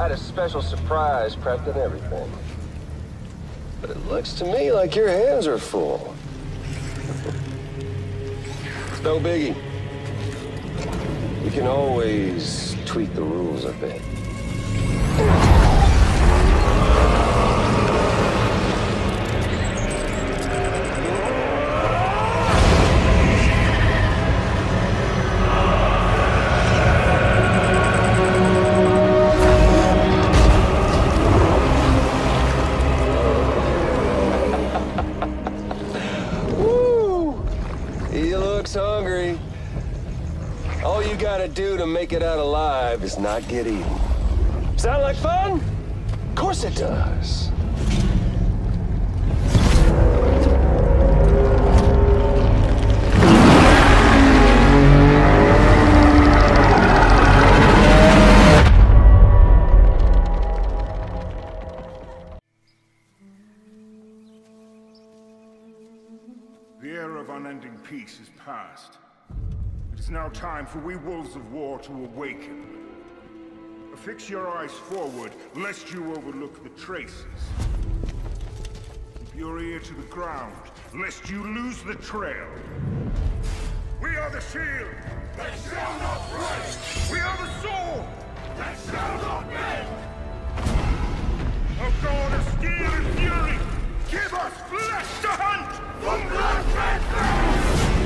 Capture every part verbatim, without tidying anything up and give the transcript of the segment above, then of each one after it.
had a special surprise prepped and everything. But it looks to me like your hands are full. It's no biggie. You can always tweak the rules a bit. Hungry. All you gotta do to make it out alive is not get eaten. Sound like fun? Of course it does. The era of unending peace is past. It is now time for we wolves of war to awaken. Affix your eyes forward, lest you overlook the traces. Keep your ear to the ground, lest you lose the trail. We are the shield that shall not break! We are the sword that shall not bend! O God of steel and fury, give us flesh to hunt! From blood transfer!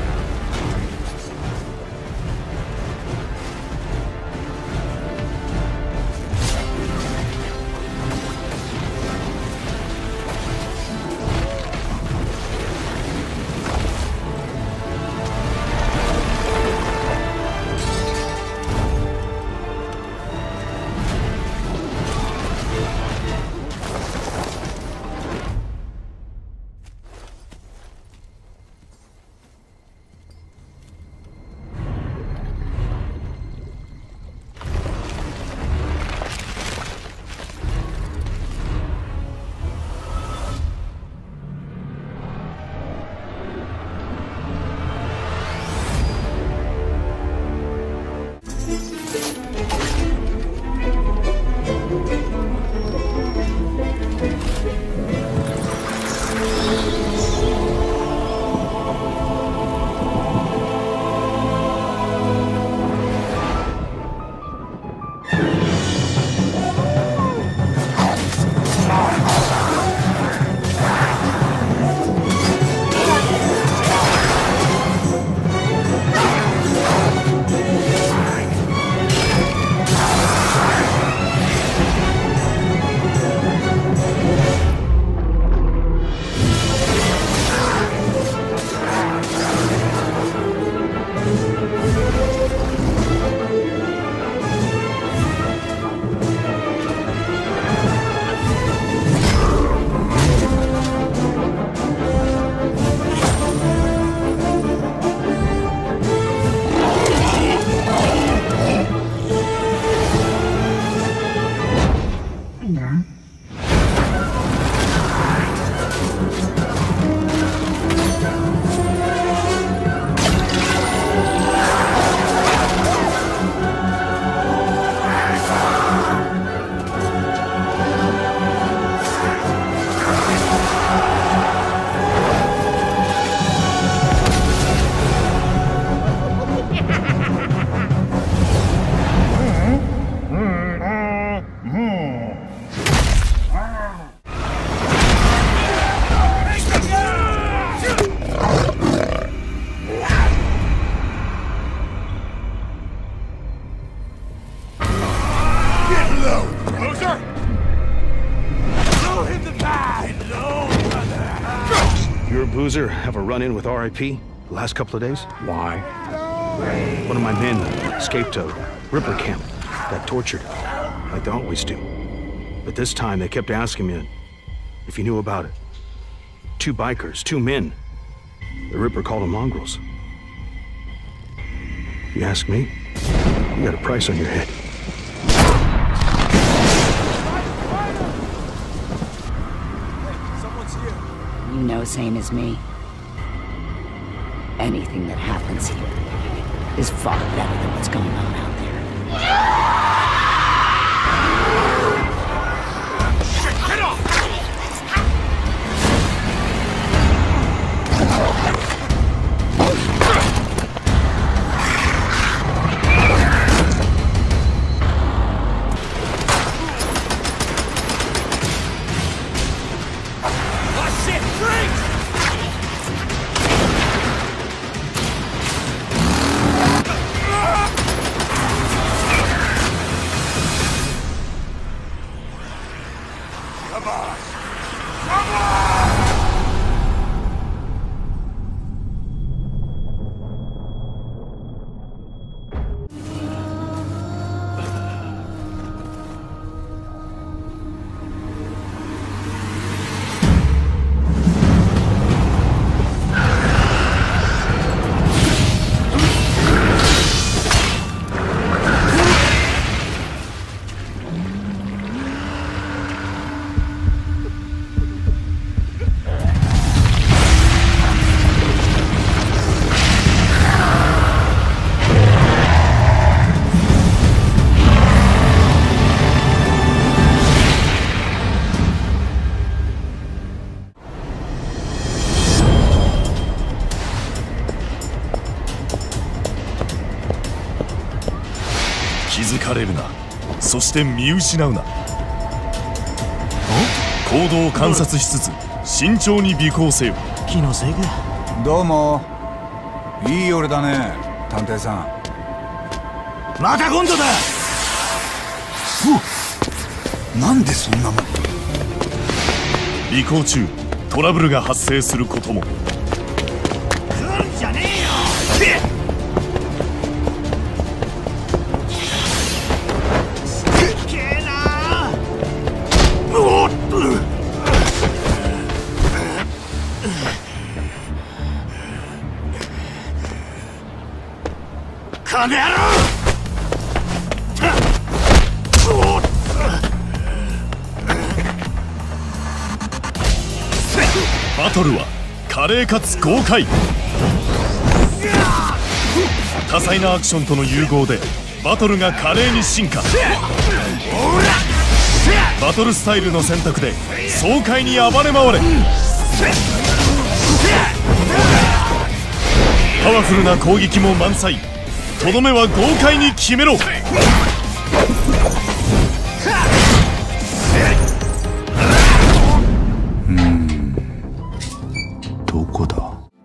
Boozer have a run-in with R I P the last couple of days? Why? One of my men escaped a Ripper camp, got tortured, like they always do. But this time they kept asking me if you knew about it. Two bikers, two men. The Ripper called them mongrels. If you ask me, you got a price on your head. You know same as me. Anything that happens here is far better than what's going on out there. 気づかれるな。そして見失うな。行動を観察しつつ慎重に尾行せよ。 気のせいか。 どうも。いい夜だね、探偵さん。 また今度だ。 うなんでそんなもん。 尾行中トラブルが発生することも。 来るんじゃねえよ。すっげえな。おっ金野郎。 バトルは華麗かつ豪快。多彩なアクションとの融合でバトルが華麗に進化。バトルスタイルの選択で爽快に暴れ回れ。パワフルな攻撃も満載。とどめは豪快に決めろ。 どこだ。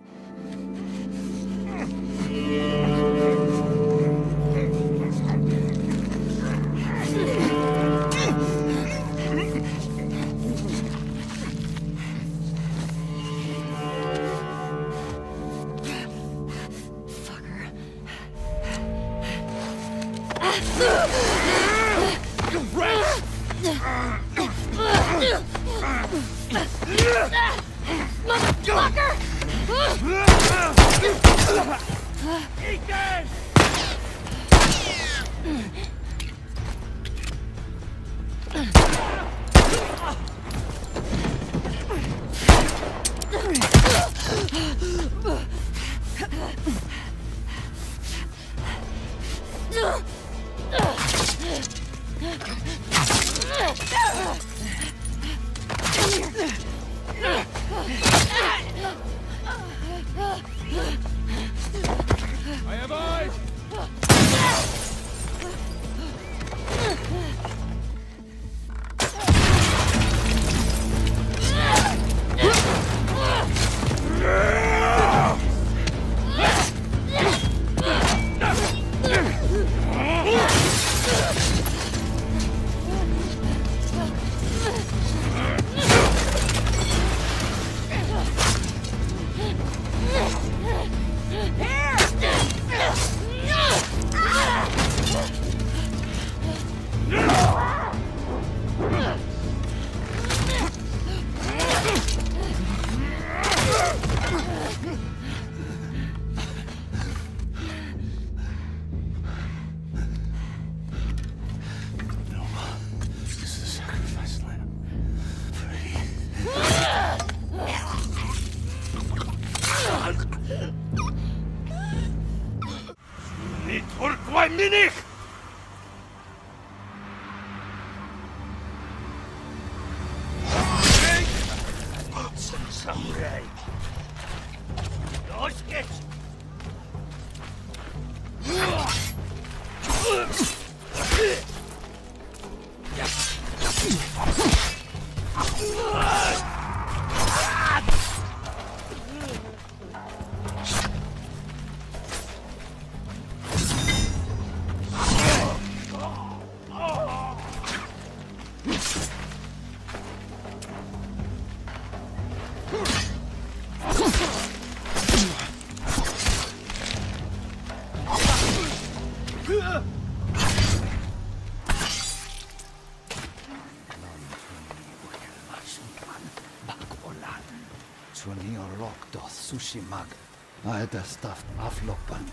Sushi mag. I der stuffed aflopan.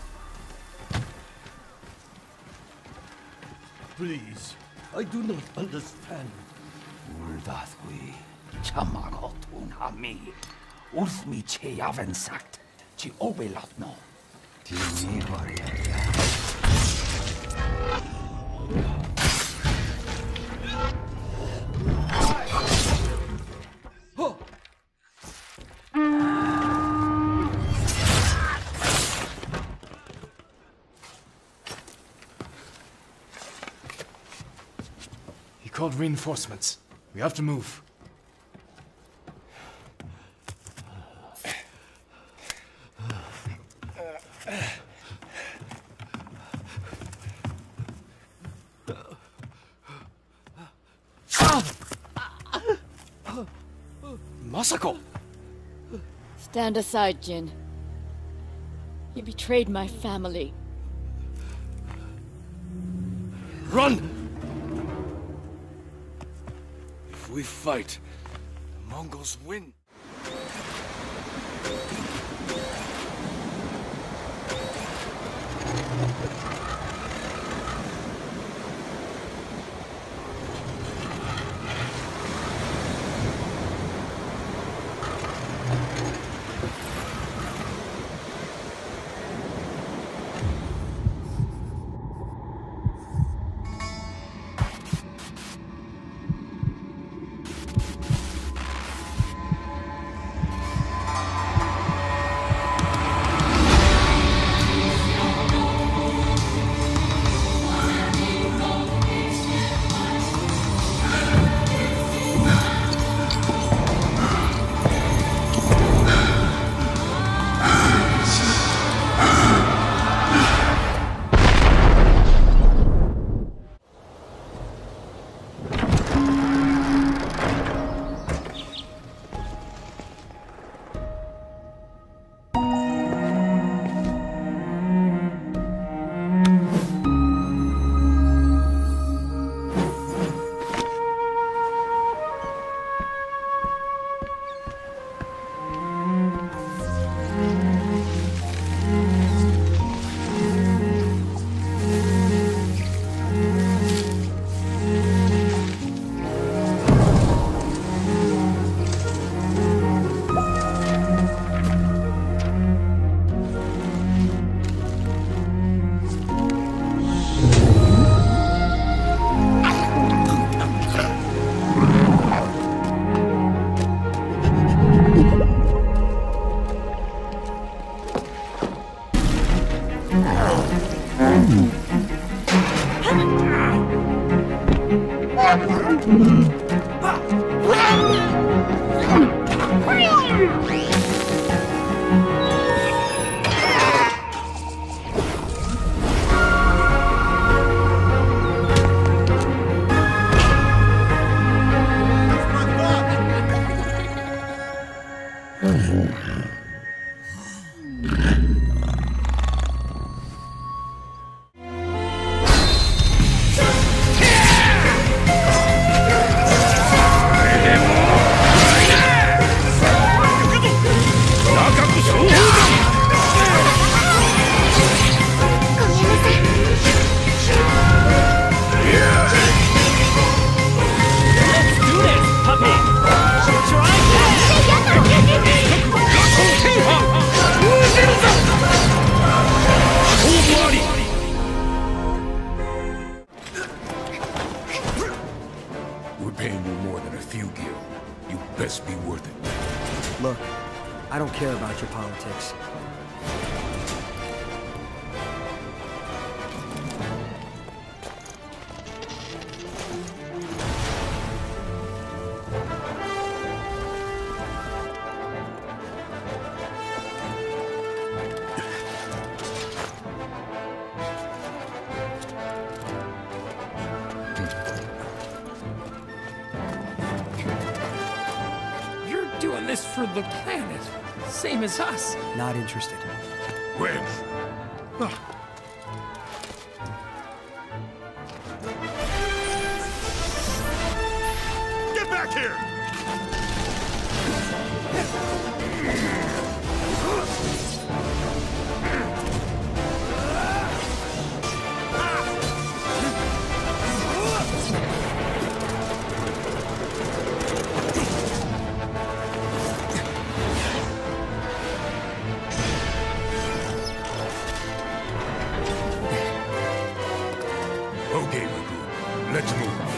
Please, I do not understand. Uldath we chamagotun hami. Ulthmi che yaven sagt. Chi obelat no. Ti mi varia. called reinforcements. We have to move. Masako! Stand aside, Jin. You betrayed my family. Run! If we fight, the Mongols win. We're paying you more than a few gil. You best be worth it. Look, I don't care about your politics. Doing this for the planet, same as us. Not interested. When? Get back here! Okay, recruit. Let's move.